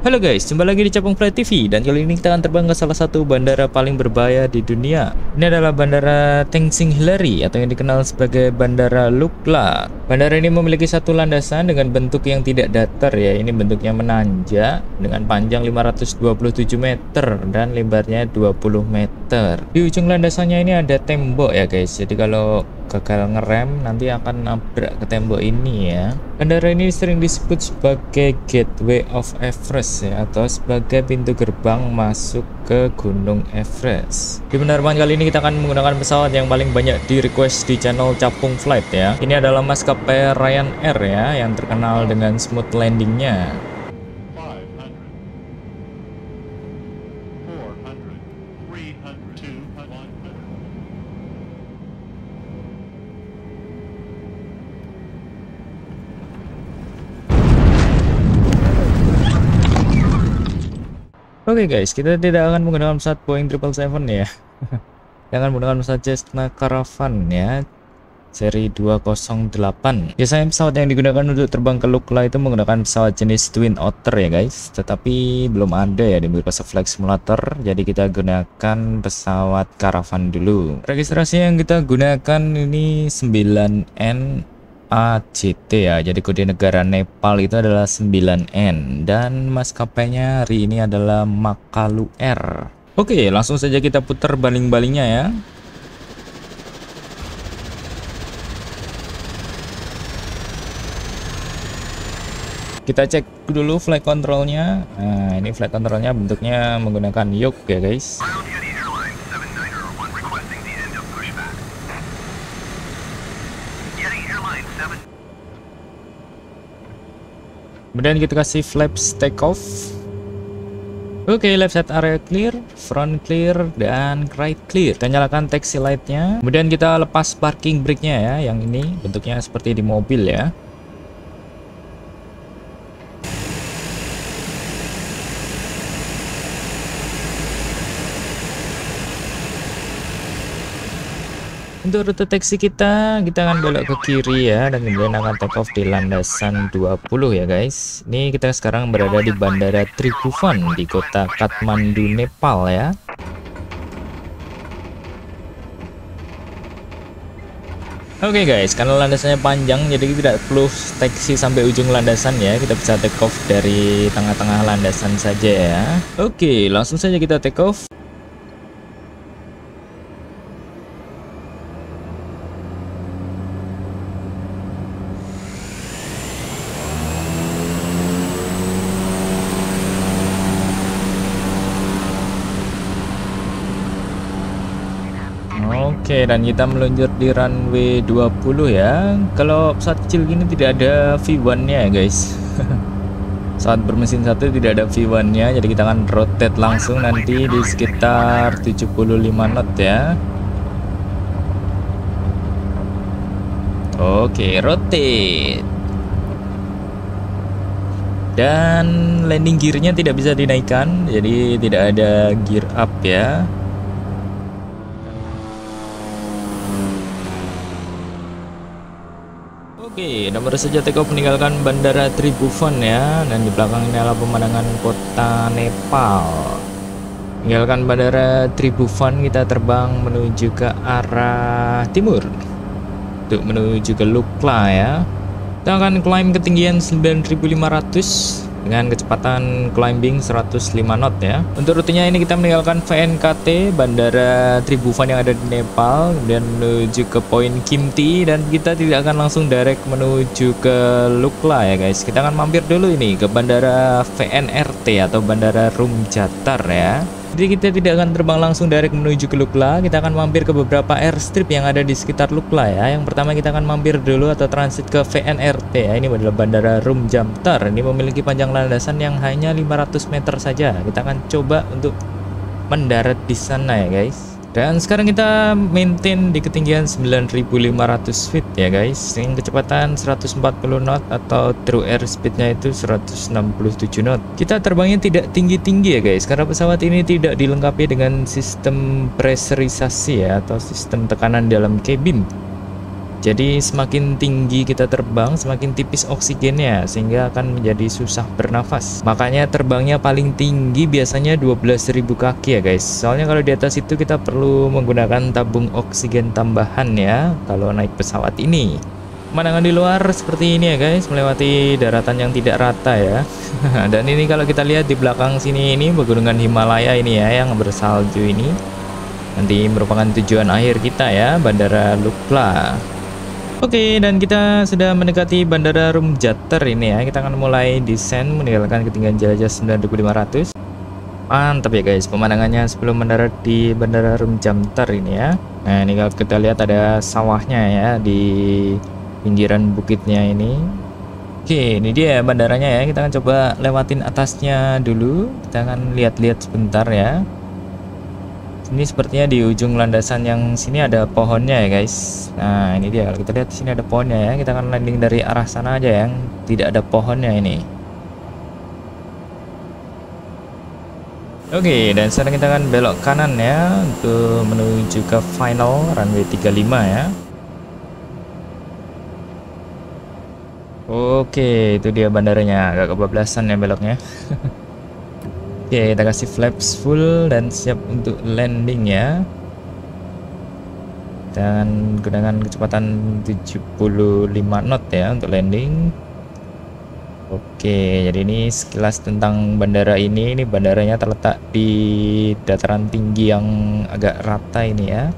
Halo guys, jumpa lagi di Capung Flight TV dan kali ini kita akan terbang ke salah satu bandara paling berbahaya di dunia. Ini adalah Bandara Tengsin Hillary atau yang dikenal sebagai Bandara Lukla. Bandara ini memiliki satu landasan dengan bentuk yang tidak datar ya. Ini bentuknya menanjak dengan panjang 527 meter dan lebarnya 20 meter. Di ujung landasannya ini ada tembok ya guys. Jadi kalau gagal ngerem nanti akan nabrak ke tembok ini ya. Bandara ini sering disebut sebagai Gateway of Everest ya, atau sebagai pintu gerbang masuk ke Gunung Everest. Di penerbangan kali ini kita akan menggunakan pesawat yang paling banyak di request di channel Capung Flight ya. Ini adalah maskapai Ryanair ya, yang terkenal dengan smooth landingnya. Oke guys, kita tidak akan menggunakan pesawat Boeing 777 ya. Kita akan menggunakan pesawat Cessna Caravan ya, seri 208. Biasanya pesawat yang digunakan untuk terbang ke Lukla itu menggunakan pesawat jenis Twin Otter ya guys. Tetapi belum ada ya di Microsoft Flight Simulator, jadi kita gunakan pesawat Caravan dulu. Registrasi yang kita gunakan ini 9N ACT ya, jadi kode negara Nepal itu adalah 9N dan maskapainya hari ini adalah Makalu Air. Oke, langsung saja kita putar baling-balingnya ya. Kita cek dulu flight controlnya. Nah, ini flight controlnya bentuknya menggunakan yoke ya guys. Kemudian kita kasih flaps take off. Oke, left side area clear, front clear, dan right clear. Kita nyalakan taxi light-nya. Kemudian kita lepas parking brake-nya ya, yang ini bentuknya seperti di mobil ya. Untuk rute taksi kita akan belok ke kiri ya, dan kemudian akan take off di landasan 20 ya guys. Ini kita sekarang berada di Bandara Tribhuvan di kota Kathmandu, Nepal ya. Oke guys, karena landasannya panjang jadi tidak perlu taksi sampai ujung landasan ya. Kita bisa take off dari tengah-tengah landasan saja ya. Oke, langsung saja kita take off. Oke, dan kita meluncur di runway 20 ya. Kalau pesawat kecil gini tidak ada V1-nya ya guys. Pesawat bermesin satu tidak ada V1-nya, jadi kita akan rotate langsung nanti di sekitar 75 knot ya. Oke, rotate. Dan landing gearnya tidak bisa dinaikkan, jadi tidak ada gear up ya. Oke, nomor saja take off meninggalkan Bandara Tribhuvan ya, dan di belakang ini adalah pemandangan kota Nepal. Meninggalkan Bandara Tribhuvan, kita terbang menuju ke arah timur untuk menuju ke Lukla ya. Kita akan climb ketinggian 9.500 dengan kecepatan climbing 105 knot ya. Untuk rutenya ini kita meninggalkan VNKT Bandara Tribhuvan yang ada di Nepal, kemudian menuju ke Point Kimti, dan kita tidak akan langsung direct menuju ke Lukla ya guys. Kita akan mampir dulu ini ke Bandara VNRT atau Bandara Rumjatar ya. Jadi kita tidak akan terbang langsung direct menuju ke Lukla, kita akan mampir ke beberapa airstrip yang ada di sekitar Lukla ya. Yang pertama kita akan mampir dulu atau transit ke VNRT ya. Ini adalah Bandara Rumjatar. Ini memiliki panjang landasan yang hanya 500 meter saja. Kita akan coba untuk mendarat di sana ya guys. Dan sekarang kita maintain di ketinggian 9.500 feet ya guys, dengan kecepatan 140 knot atau true air speednya itu 167 knot. Kita terbangnya tidak tinggi-tinggi ya guys, karena pesawat ini tidak dilengkapi dengan sistem pressurisasi ya, atau sistem tekanan dalam kabin. Jadi semakin tinggi kita terbang, semakin tipis oksigennya, sehingga akan menjadi susah bernafas. Makanya terbangnya paling tinggi biasanya 12.000 kaki ya guys. Soalnya kalau di atas itu kita perlu menggunakan tabung oksigen tambahan ya, kalau naik pesawat ini. Pemandangan di luar seperti ini ya guys, melewati daratan yang tidak rata ya. Dan ini kalau kita lihat di belakang sini, ini pegunungan Himalaya ini ya, yang bersalju ini. Nanti merupakan tujuan akhir kita ya, Bandara Lukla. Oke, dan kita sudah mendekati Bandara Rumjamter ini ya. Kita akan mulai desain meninggalkan ketinggian jelajah 9.500. Mantap ya guys, pemandangannya sebelum mendarat di Bandara Rumjamter ini ya. Nah, ini kalau kita lihat ada sawahnya ya di pinggiran bukitnya ini. Oke, ini dia bandaranya ya. Kita akan coba lewatin atasnya dulu. Kita akan lihat-lihat sebentar ya. Ini sepertinya di ujung landasan yang sini ada pohonnya ya guys. Nah ini dia, kalau kita lihat di sini ada pohonnya ya. Kita akan landing dari arah sana aja yang tidak ada pohonnya ini. Oke, dan sekarang kita akan belok kanan ya untuk menuju ke final runway 35 ya. Oke, itu dia bandaranya, agak kebablasan ya beloknya. Oke, kita kasih flaps full dan siap untuk landing ya. Dan gunakan kecepatan 75 knot ya untuk landing. Oke, jadi ini sekilas tentang bandara ini. Ini bandaranya terletak di dataran tinggi yang agak rata ini ya.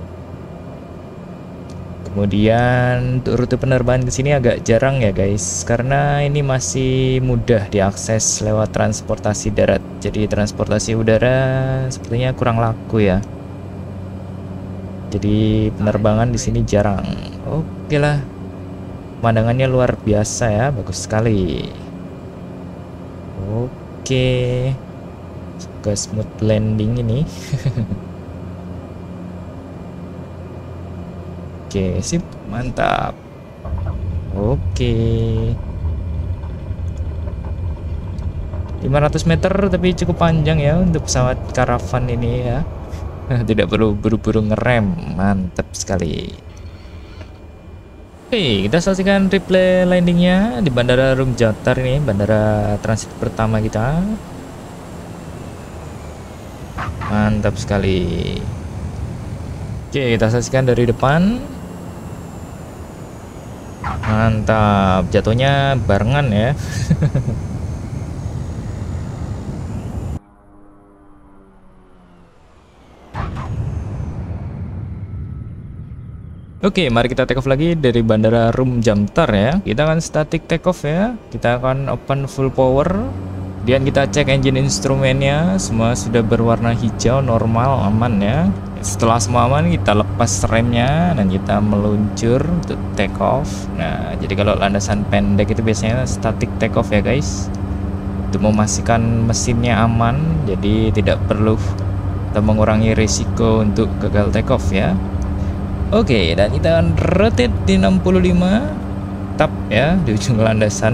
Kemudian untuk rute penerbangan ke sini agak jarang ya guys, karena ini masih mudah diakses lewat transportasi darat. Jadi transportasi udara sepertinya kurang laku ya. Jadi penerbangan di sini jarang. Oke lah, pemandangannya luar biasa ya, bagus sekali. Oke, semoga smooth landing ini. Oke, sip, mantap. Oke. 500 meter tapi cukup panjang ya untuk pesawat karavan ini ya. Tidak perlu buru-buru ngerem, mantap sekali. Oke, kita saksikan replay landingnya di Bandara Rumjamter ini, bandara transit pertama kita. Mantap sekali. Oke, kita saksikan dari depan. Mantap, jatuhnya barengan ya. Oke, mari kita take off lagi dari Bandara Rumjamter ya. Kita akan static take off ya. Kita akan open full power. Kemudian kita cek engine instrumennya, semua sudah berwarna hijau, normal, aman ya. Setelah semua aman, kita lepas remnya dan kita meluncur untuk take off. Nah, jadi kalau landasan pendek itu biasanya static take off ya guys, untuk memastikan mesinnya aman, jadi tidak perlu kita mengurangi risiko untuk gagal take off ya. Oke, dan kita akan rotate di 65 tap ya di ujung landasan.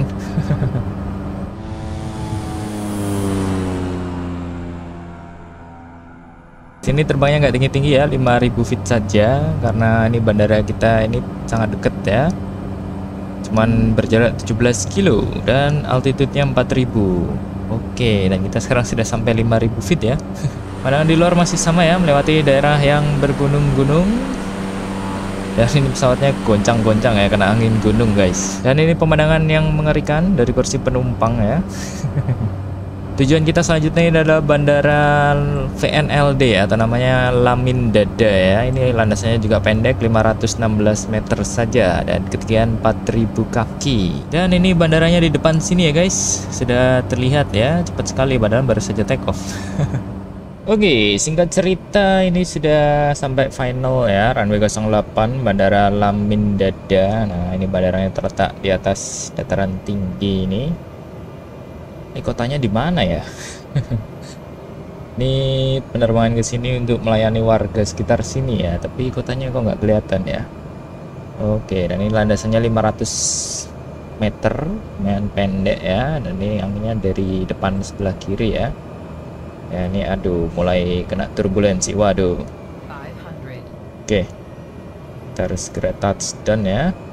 Sini terbangnya nggak tinggi-tinggi ya, 5.000 feet saja, karena ini bandara kita ini sangat deket ya. Cuman berjarak 17 kilo dan altitude-nya 4.000. Oke, dan kita sekarang sudah sampai 5.000 feet ya. Pandangan di luar masih sama ya, melewati daerah yang bergunung-gunung. Dan ini pesawatnya goncang-goncang ya, kena angin gunung guys. Dan ini pemandangan yang mengerikan dari kursi penumpang ya. Tujuan kita selanjutnya ini adalah Bandara VNLD atau namanya Lamin Dada ya. Ini landasannya juga pendek, 516 meter saja dan ketinggian 4.000 kaki. Dan ini bandaranya di depan sini ya guys. Sudah terlihat ya, cepat sekali bandara baru saja take off. Oke, singkat cerita ini sudah sampai final ya, runway 08 Bandara Lamin Dada. Nah, ini bandaranya terletak di atas dataran tinggi ini. Ini kotanya di mana ya? Ini penerbangan ke sini untuk melayani warga sekitar sini ya, tapi kotanya kok nggak kelihatan ya. Oke, dan ini landasannya 500 meter, lumayan pendek ya, dan ini anginnya dari depan sebelah kiri ya. Ya ini aduh, mulai kena turbulensi, waduh. Oke, kita harus segera touchdown ya.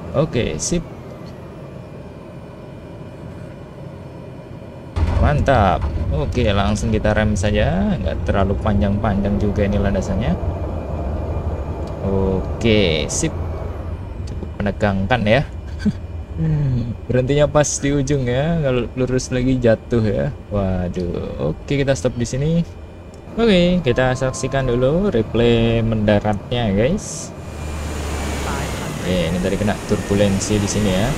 Oke, sip. Mantap. Oke, langsung kita rem saja, nggak terlalu panjang-panjang juga ini landasannya. Oke, sip. Cukup menegangkan ya. Berhentinya pas di ujung ya, kalau lurus lagi jatuh ya. Waduh. Oke, kita stop di sini. Oke, kita saksikan dulu replay mendaratnya, guys. Oke, ini tadi kena turbulensi di sini ya.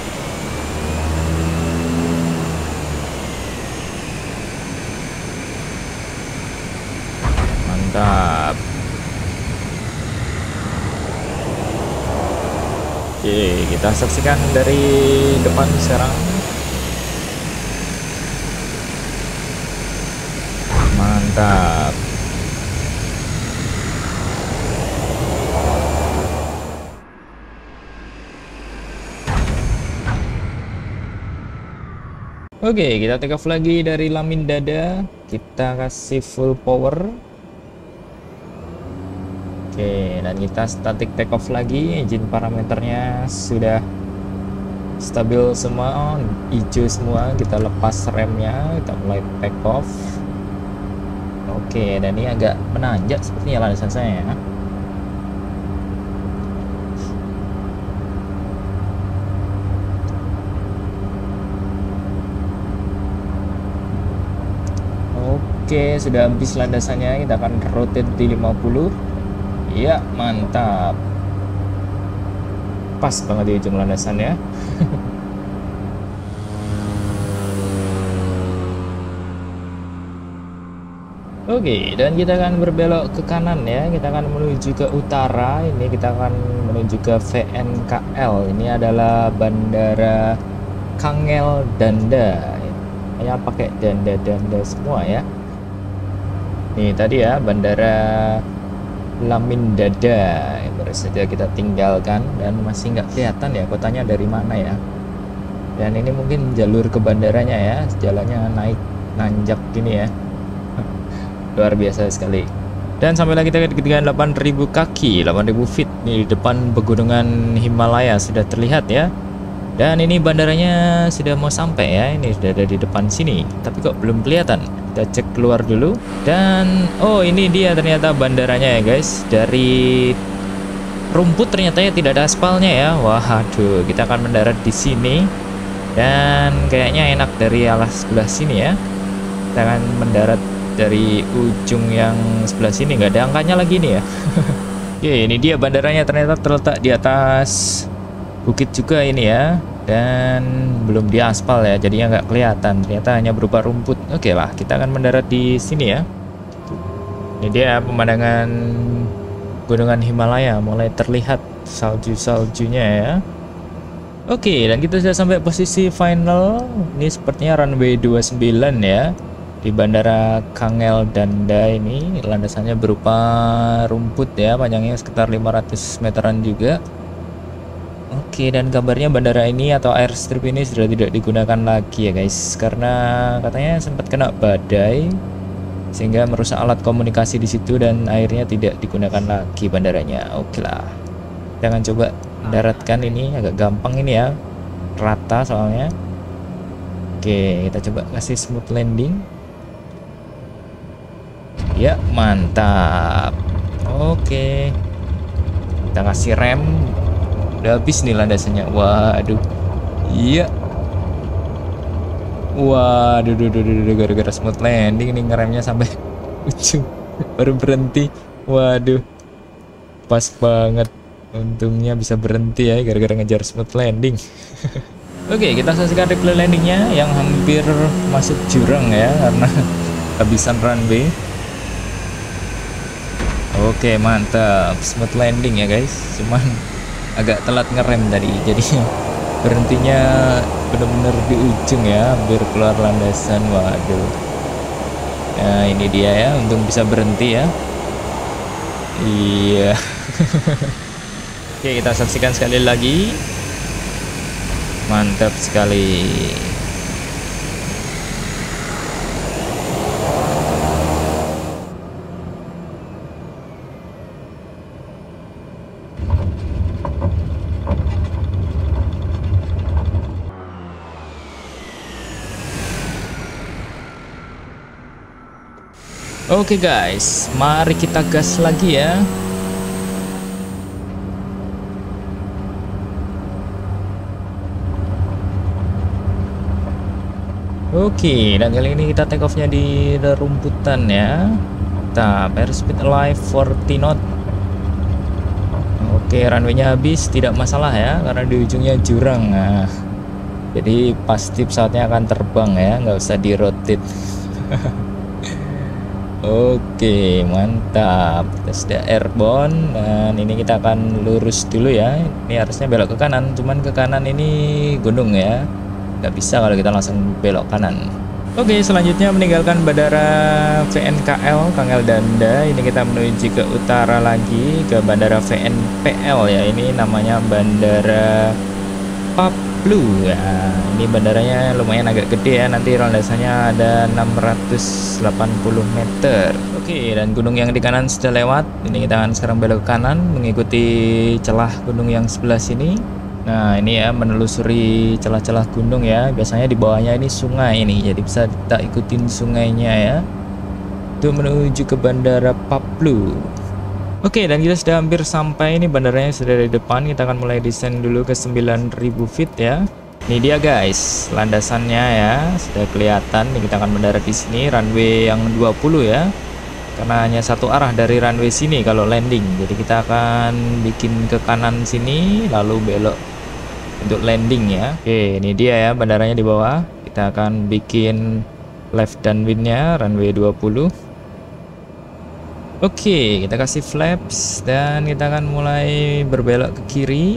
Mantap. Oke, kita saksikan dari depan sekarang. Mantap. Oke, kita take off lagi dari Lamin Dada. Kita kasih full power. Oke, dan kita static take off lagi. Engine parameternya sudah stabil semua, hijau semua. Kita lepas remnya, kita mulai take off. Oke, dan ini agak menanjak sepertinya landasan saya ya. Oke, sudah habis landasannya, kita akan rotate di 50. Ya, mantap. Pas banget di ujung landasannya. Oke, dan kita akan berbelok ke kanan ya. Kita akan menuju ke utara. Ini kita akan menuju ke VNKL. Ini adalah Bandara Kangel Danda. Ya, pakai danda-danda semua ya. Ini tadi ya Bandara Lamin Dada, baru saja kita tinggalkan dan masih nggak kelihatan ya kotanya dari mana ya. Dan ini mungkin jalur ke bandaranya ya, jalannya naik nanjak gini ya. Luar biasa sekali. Dan sampailah kita ke ketinggian 8.000 kaki, 8.000 feet di depan pegunungan Himalaya sudah terlihat ya. Dan ini bandaranya sudah mau sampai ya, ini sudah ada di depan sini, tapi kok belum kelihatan. Kita cek keluar dulu. Dan oh, ini dia ternyata bandaranya ya guys. Dari rumput ternyata ya tidak ada aspalnya ya. Waduh, kita akan mendarat di sini. Dan kayaknya enak dari alas sebelah sini ya. Kita akan mendarat dari ujung yang sebelah sini, nggak ada angkanya lagi nih ya. Oke, ini dia bandaranya, ternyata terletak di atas bukit juga ini ya, dan belum diaspal ya, jadinya nggak kelihatan, ternyata hanya berupa rumput. Oke lah, kita akan mendarat di sini ya. Ini dia pemandangan gunungan Himalaya, mulai terlihat salju-saljunya ya. Oke, dan kita sudah sampai posisi final. Ini sepertinya runway 29 ya, di Bandara Kangel Danda. Ini landasannya berupa rumput ya, panjangnya sekitar 500 meteran juga. Oke, dan kabarnya bandara ini atau airstrip ini sudah tidak digunakan lagi ya guys, karena katanya sempat kena badai sehingga merusak alat komunikasi di situ dan akhirnya tidak digunakan lagi bandaranya. Oke lah, jangan coba mendaratkan, ini agak gampang ini ya, rata soalnya. Oke, kita coba kasih smooth landing. Ya, mantap. Oke, kita kasih rem. Udah habis nih landasannya. Waduh. Iya. Waduh, gara-gara smooth landing nih ngeremnya sampai ujung baru berhenti. Waduh. Pas banget. Untungnya bisa berhenti ya gara-gara ngejar smooth landing. Oke, kita saksikan replay landingnya yang hampir masuk jurang ya karena habisan runway. Oke, mantap. Smooth landing ya guys. Cuman agak telat ngerem tadi, jadi berhentinya benar-benar di ujung ya, hampir keluar landasan. Waduh. Nah, ini dia ya, untung bisa berhenti ya. Iya. Oke, kita saksikan sekali lagi. Mantap sekali. Oke guys, mari kita gas lagi ya. Oke, dan kali ini kita take off-nya di rumputan ya. Kita airspeed alive 40 knot. Oke, runway-nya habis, tidak masalah ya, karena di ujungnya jurang. Nah, jadi pasti pesawatnya akan terbang ya, nggak usah di-rotate. Oke, mantap. Kita sudah airborne dan ini kita akan lurus dulu ya. Ini harusnya belok ke kanan, cuman ke kanan ini gunung ya. Nggak bisa kalau kita langsung belok kanan. Oke, selanjutnya meninggalkan bandara VNKL Kangel Danda. Ini kita menuju ke utara lagi ke bandara VNPL ya. Ini namanya bandara Paplu ya. Ini bandaranya lumayan agak gede ya. Nanti landasannya ada 680 meter. Oke, dan gunung yang di kanan sudah lewat. Ini kita akan sekarang belok ke kanan mengikuti celah gunung yang sebelah sini. Nah, ini ya menelusuri celah-celah gunung ya. Biasanya di bawahnya ini sungai ini. Jadi bisa kita ikutin sungainya ya. Itu menuju ke bandara Paplu. Oke, dan kita sudah hampir sampai. Ini bandaranya sudah di depan. Kita akan mulai descend dulu ke 9000 feet ya. Ini dia guys, landasannya ya. Sudah kelihatan. Ini kita akan mendarat di sini, runway yang 20 ya. Karena hanya satu arah dari runway sini kalau landing. Jadi kita akan bikin ke kanan sini lalu belok untuk landing ya. Oke, ini dia ya bandaranya di bawah. Kita akan bikin left downwind-nya runway 20. Oke, kita kasih flaps dan kita akan mulai berbelok ke kiri.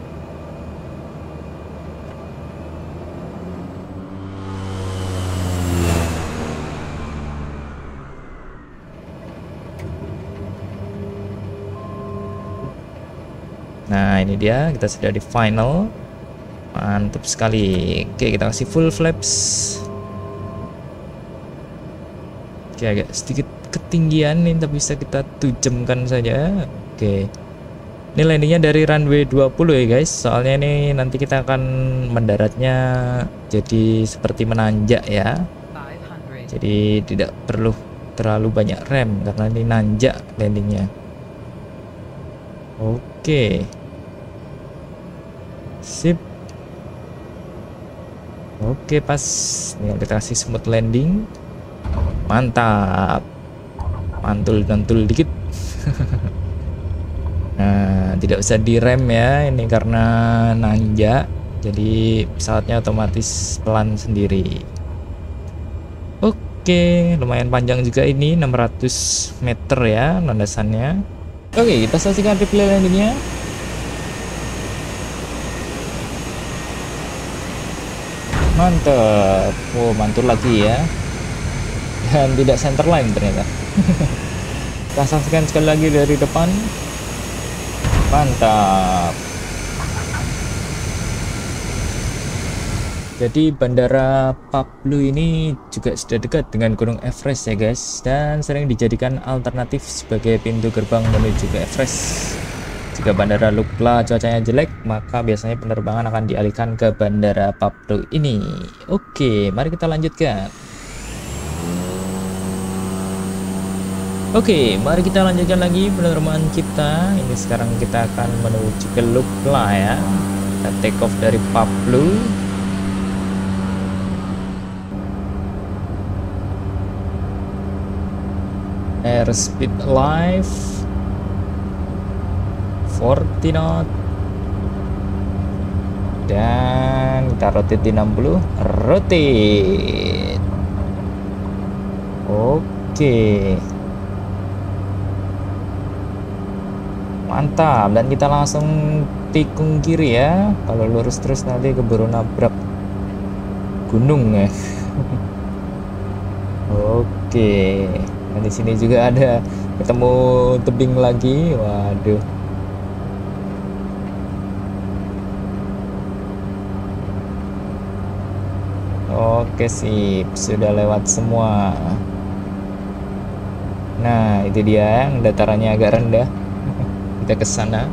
Nah, ini dia, kita sudah di final. Mantap sekali. Oke, kita kasih full flaps. Oke, agak sedikit ketinggian nih, tapi bisa kita tujemkan saja. Oke, ini landingnya dari runway 20 ya guys. Soalnya ini nanti kita akan mendaratnya jadi seperti menanjak ya. Jadi tidak perlu terlalu banyak rem karena ini nanjak landingnya. Oke, sip. Oke, pas. Nih kita kasih smooth landing. Mantap. Mantul-mantul dikit. Nah, tidak usah direm ya. Ini karena nanjak. Jadi pesawatnya otomatis pelan sendiri. Oke, lumayan panjang juga ini, 600 meter ya landasannya. Oke, kita saksikan replay landingnya. Mantap. Wow, mantul lagi ya. Dan tidak center line ternyata. Kita saksikan sekali lagi dari depan. Mantap. Jadi bandara Paplu ini juga sudah dekat dengan Gunung Everest ya guys, dan sering dijadikan alternatif sebagai pintu gerbang menuju ke Everest. Jika bandara Lukla cuacanya jelek, maka biasanya penerbangan akan dialihkan ke bandara Paplu ini. Oke, mari kita lanjutkan. Oke, mari kita lanjutkan lagi penerbangan kita. Ini sekarang kita akan menuju ke Lukla ya. Kita take off dari Paplu. Airspeed alive 40 knot. Dan kita rotate di 60. Rotate. Oke. Mantap, dan kita langsung tikung kiri ya. Kalau lurus terus nanti keburu nabrak gunung ya. Oke, nah di sini juga ada ketemu tebing lagi. Waduh. Oke, sip, sudah lewat semua. Nah, itu dia yang datarannya agak rendah. Kita ke sana.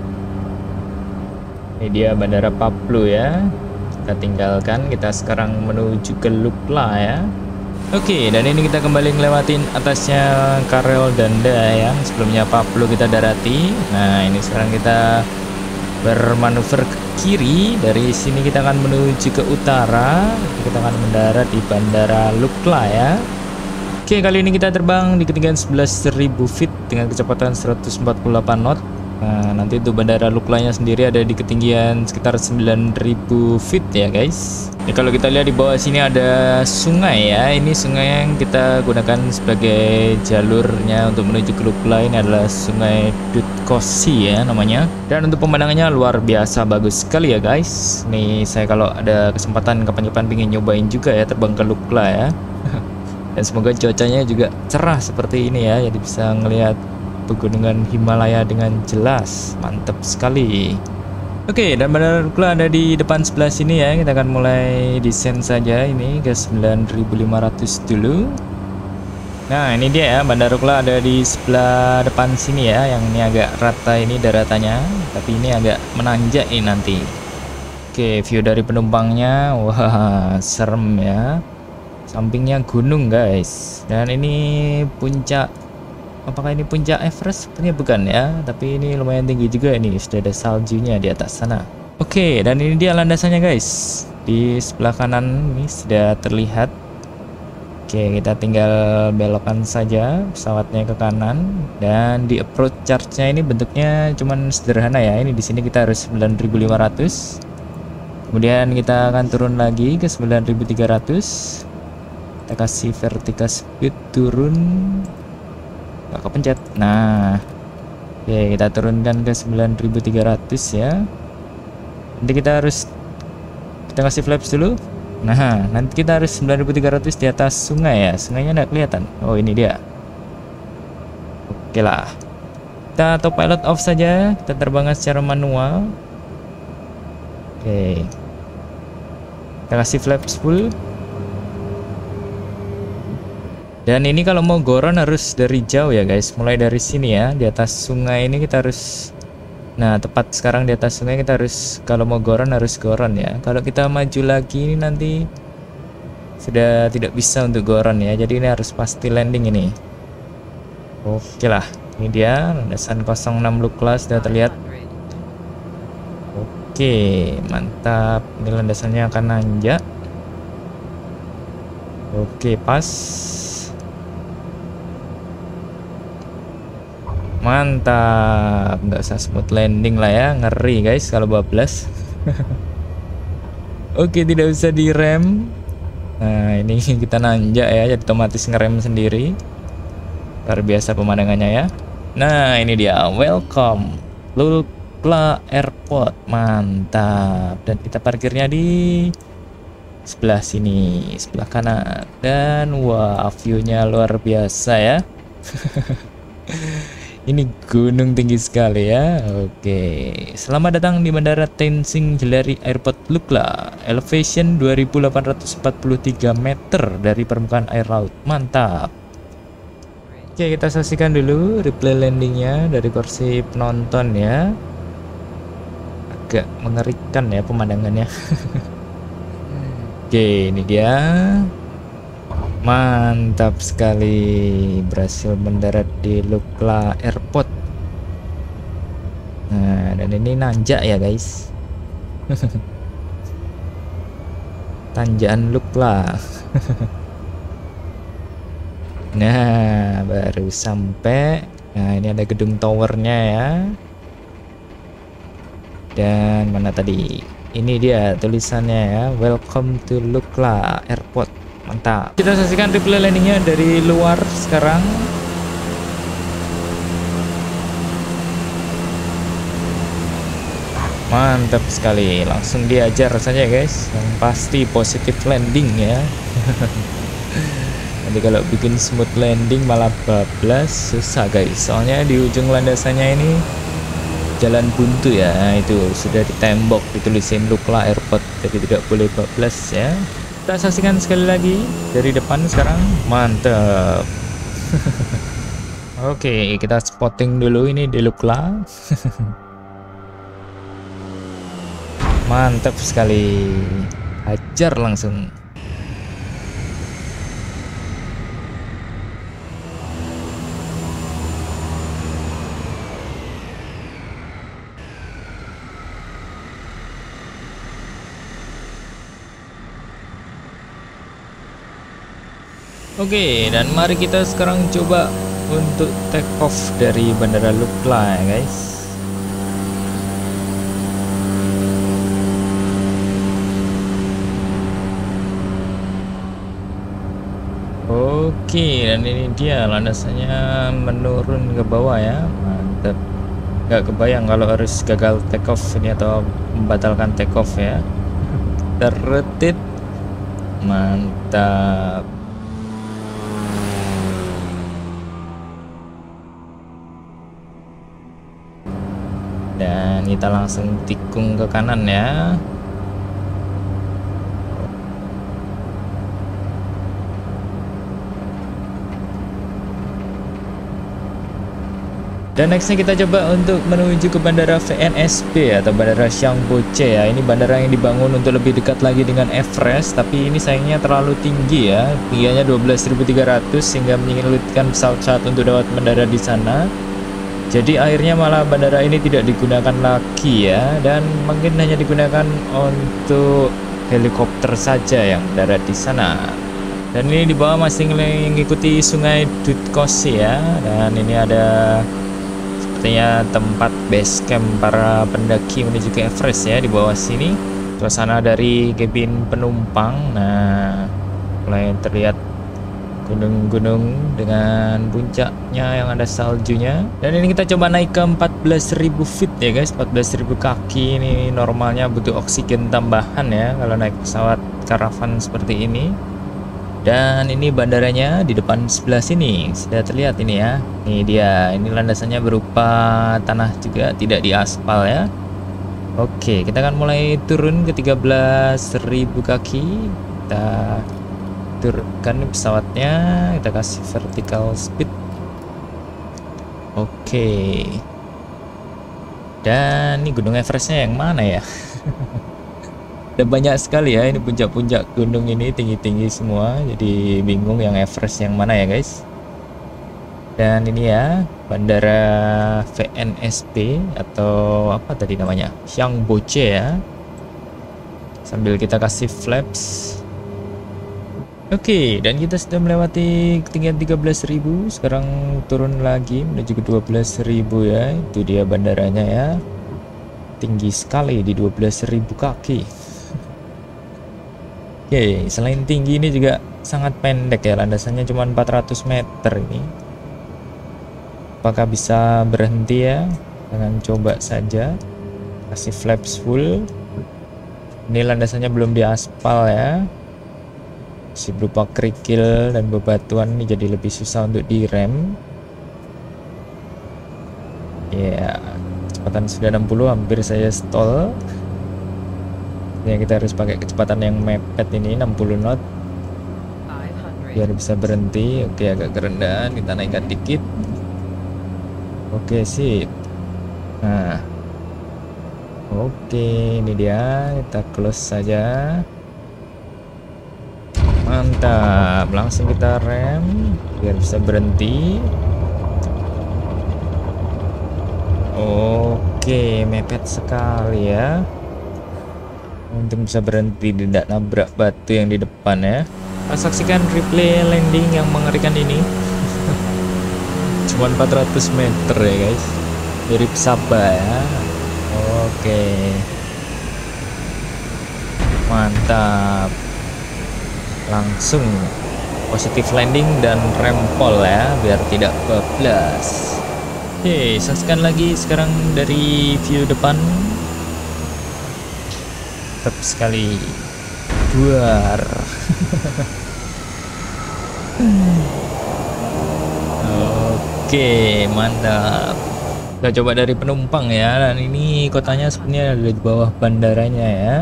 Ini dia bandara Paplu ya. Kita tinggalkan, kita sekarang menuju ke Lukla ya. Oke, dan ini kita kembali ngelewatin atasnya Karel Danda yang sebelumnya Pablo kita darati. Nah, ini sekarang kita bermanuver ke kiri. Dari sini kita akan menuju ke utara. Kita akan mendarat di Bandara Lukla ya. Oke, kali ini kita terbang di ketinggian 11.000 feet dengan kecepatan 148 knot. Nah, nanti untuk Bandara Luklanya sendiri ada di ketinggian sekitar 9.000 feet ya guys. Ya, kalau kita lihat di bawah sini ada sungai ya. Ini sungai yang kita gunakan sebagai jalurnya untuk menuju ke Lukla. Ini adalah Sungai Dutkosi ya namanya. Dan untuk pemandangannya luar biasa bagus sekali ya guys. Nih saya kalau ada kesempatan kapan-kapan pengen nyobain juga ya terbang ke Lukla ya. Dan semoga cuacanya juga cerah seperti ini ya. Jadi bisa ngelihat pegunungan Himalaya dengan jelas. Mantap sekali. Oke, dan Bandara Lukla ada di depan sebelah sini ya. Kita akan mulai desain saja ini ke 9.500 dulu. Nah, ini dia ya, Bandara Lukla ada di sebelah depan sini ya. Yang ini agak rata ini daratannya, tapi ini agak menanjak ini nanti. Oke, view dari penumpangnya, wah serem ya. Sampingnya gunung guys. Dan ini puncak, apakah ini puncak Everest? Sepertinya bukan ya, tapi ini lumayan tinggi juga ini, sudah ada saljunya di atas sana. Oke, dan ini dia landasannya guys. Di sebelah kanan ini sudah terlihat. Oke, kita tinggal belokkan saja pesawatnya ke kanan. Dan di approach charge-nya ini bentuknya cuman sederhana ya. Ini di sini kita harus 9.500. Kemudian kita akan turun lagi ke 9.300. Kita kasih vertical speed turun. Gak kepencet. Nah, oke, kita turunkan ke 9.300 ya. Nanti kita kasih flaps dulu. Nah, nanti kita harus 9.300 di atas sungai ya. Sungainya nggak kelihatan. Oh, ini dia. Oke lah. Kita autopilot off saja. Kita terbang secara manual. Oke. Kita kasih flaps full. Dan ini kalau mau goron harus dari jauh ya guys. Mulai dari sini ya, di atas sungai ini kita harus, nah tepat sekarang di atas sungai kita harus, kalau mau goron harus goron ya. Kalau kita maju lagi ini nanti sudah tidak bisa untuk goron ya. Jadi ini harus pasti landing ini. Oke lah, ini dia landasan 06 Lukla sudah terlihat. Oke, mantap. Ini landasannya akan nanjak. Oke, pas. Mantap, nggak usah smooth landing lah ya, ngeri guys kalau bablas. Oke, tidak usah direm. Nah, ini kita nanjak ya, jadi otomatis ngerem sendiri. Luar biasa pemandangannya ya. Nah, ini dia, welcome Lukla Airport. Mantap. Dan kita parkirnya di sebelah sini, sebelah kanan. Dan wah, view-nya luar biasa ya. Ini gunung tinggi sekali ya. Oke, selamat datang di Bandara Tenzing Hillary Airport Lukla. Elevation 2843 meter dari permukaan air laut. Mantap. Oke, kita saksikan dulu replay landingnya dari kursi penonton ya. Agak mengerikan ya pemandangannya. Oke, ini dia. Mantap sekali, berhasil mendarat di Lukla Airport. Nah, dan ini nanjak ya guys. Tanjakan Lukla. Nah, baru sampai. Nah, ini ada gedung towernya ya. Dan mana tadi? Ini dia tulisannya ya, welcome to Lukla Airport. Mantap. Kita saksikan replay landingnya dari luar sekarang. Mantap sekali, langsung diajar saja guys. Yang pasti positif landing ya. Nanti kalau bikin smooth landing malah bablas susah guys. Soalnya di ujung landasannya ini jalan buntu ya. Nah, itu sudah ditembok ditulisin Lukla Airport, jadi tidak boleh bablas ya. Kita saksikan sekali lagi dari depan sekarang. Mantap. Oke, kita spotting dulu ini di Lukla. Mantap sekali, hajar langsung. Oke, dan mari kita sekarang coba untuk take off dari Bandara Lukla ya guys. Oke, dan ini dia landasannya menurun ke bawah ya. Mantap. Gak kebayang kalau harus gagal take off ini atau membatalkan take off ya. Terretit. Mantap. Dan kita langsung tikung ke kanan ya. Dan nextnya kita coba untuk menuju ke Bandara VNSP atau Bandara Xiangboche ya. Ini bandara yang dibangun untuk lebih dekat lagi dengan Everest, tapi ini sayangnya terlalu tinggi ya. Tingginya 12.300 sehingga menyulitkan pesawat untuk dapat mendarat di sana. Jadi akhirnya malah bandara ini tidak digunakan lagi ya, dan mungkin hanya digunakan untuk helikopter saja yang mendarat di sana. Dan ini di bawah masih mengikuti Sungai Dutkosi ya, dan ini ada sepertinya tempat base camp para pendaki menuju ke Everest ya di bawah sini. Suasana dari kabin penumpang, nah mulai terlihat gunung-gunung dengan puncaknya yang ada saljunya. Dan ini kita coba naik ke 14.000 feet ya guys, 14.000 kaki. Ini normalnya butuh oksigen tambahan ya kalau naik pesawat karavan seperti ini. Dan ini bandaranya di depan sebelah sini sudah terlihat ini ya. Ini dia, ini landasannya berupa tanah juga, tidak di aspal ya. Oke, kita akan mulai turun ke 13.000 kaki. Kita turunkan pesawatnya, kita kasih vertical speed. Oke. Dan ini Gunung Everestnya yang mana ya? Ada banyak sekali ya, ini puncak-puncak gunung ini tinggi-tinggi semua, jadi bingung yang Everest yang mana ya guys. Dan ini ya Bandara VNSP atau apa tadi namanya, Xiangboche ya. Sambil kita kasih flaps. Oke, dan kita sudah melewati ketinggian 13.000, sekarang turun lagi menuju ke 12.000 ya. Itu dia bandaranya ya, tinggi sekali di 12.000 kaki. Oke, selain tinggi ini juga sangat pendek ya, landasannya cuma 400 meter ini. Apakah bisa berhenti ya? Jangan coba saja. Kasih flaps full. Ini landasannya belum diaspal ya, masih berupa kerikil dan bebatuan, ini jadi lebih susah untuk direm. Ya, kecepatan sudah 60, hampir saya stall. Ya, kita harus pakai kecepatan yang mepet ini 60 knot biar bisa berhenti. Oke, agak kerendahan, kita naikkan dikit. Oke, sip. Nah, oke, ini dia, kita close saja. Mantap, langsung kita rem biar bisa berhenti. Oke, mepet sekali ya. Untuk bisa berhenti tidak nabrak batu yang di depan ya. Kita saksikan replay landing yang mengerikan ini. Cuma 400 meter ya guys, dari Sabah ya. Oke, mantap. Langsung positif landing dan rempol ya biar tidak bablas. Oke, saksikan lagi sekarang dari view depan. Mantap sekali, duar. Oke, mantap. Kita coba dari penumpang ya, dan ini kotanya sebenarnya ada di bawah bandaranya ya.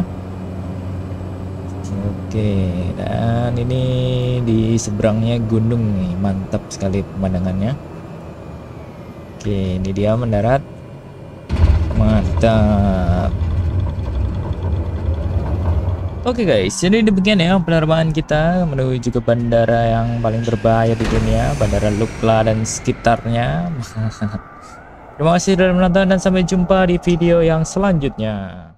Oke, dan ini di seberangnya gunung nih, mantap sekali pemandangannya. Oke, ini dia mendarat, mantap. Oke guys, jadi demikian ya penerbangan kita menuju ke bandara yang paling berbahaya di dunia, Bandara Lukla dan sekitarnya. Terima kasih sudah menonton dan sampai jumpa di video yang selanjutnya.